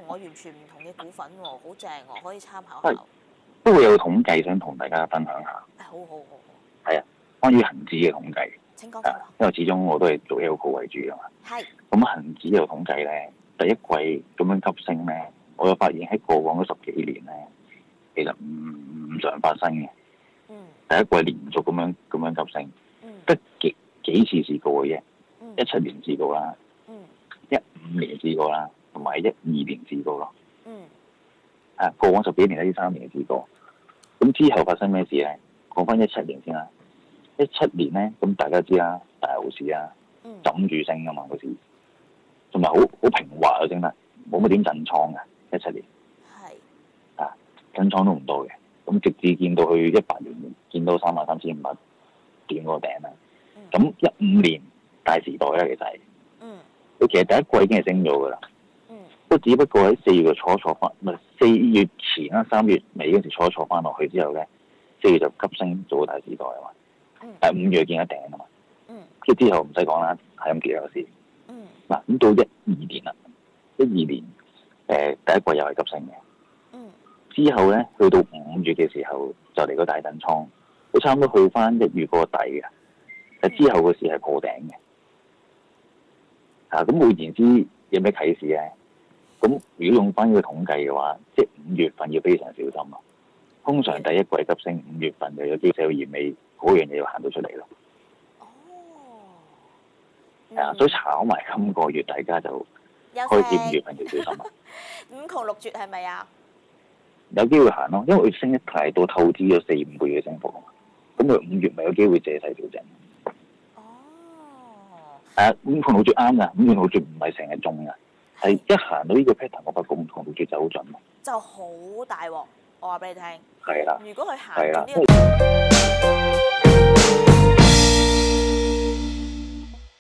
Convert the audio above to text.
我完全唔同嘅股份喎，好正喎，可以參考下。 都會有統計想同大家分享下。 好好好好。 係啊，關於恒指嘅統計。 請講。 因為始終我都係做 L 股為主啊嘛。 係。 咁恒指有統計咧，第一季咁樣急升咧，我就發現喺過往嗰10幾年咧，其實唔常發生嘅。第一季連續咁樣急升，得幾次試過嘅啫。17年試過啦，15年試過啦，同埋12年試過咯。過往10幾年13年試過。咁之後發生咩事咧？講翻17年先啦。17年咧，咁大家知啦，大牛市啊，枕住升噶嘛嗰時，同埋好平滑啊升得，冇乜點震倉嘅17年。係。震倉都唔多嘅，咁直至見到去18年，見到33,500點嗰個頂啦。咁15年大時代啦，其實係。佢其實第一季已經係升咗噶啦。都只不過喺4月初翻，唔係4月前啦，3月尾嗰時初翻落去之後咧，4月就急升做大時代啊嘛。但係5月見一頂啊嘛。跟住之後唔使講啦，係咁結有事。嗱，咁到12年啦，12年第一季又係急升嘅。之後咧，去到5月嘅時候就嚟個大震倉，佢差唔多去翻1月個底嘅。但之後個市係破頂嘅。咁換言之有咩啟示咧？咁如果用翻呢個統計嘅話，即係5月份要非常小心咯。通常第一季急升，5月份就有機會有年尾嗰樣嘢要行到出嚟咯。所以炒埋今個月，大家就開始5月份要小心啦。 5窮6絕係咪啊？ 有機會行咯，因為佢升得太多，透支咗4-5個月嘅升幅啊嘛。咁佢5月咪有機會借勢調整。5窮6絕啱㗎，5窮6絕唔係成日中㗎。係一行到呢個 pattern，我發覺5窮6絕就好準咯。 就好大鑊，我話俾你聽。 係啦。 如果佢行到呢個